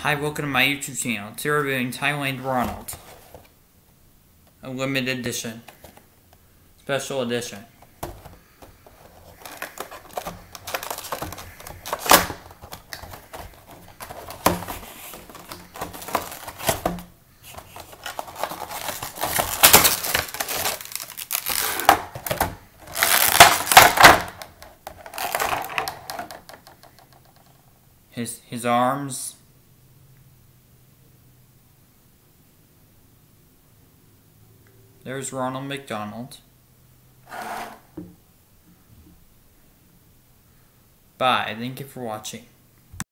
Hi, welcome to my YouTube channel. Today we're reviewing Thailand Ronald. A limited edition. Special edition. His arms. There's Ronald McDonald. Bye. Thank you for watching.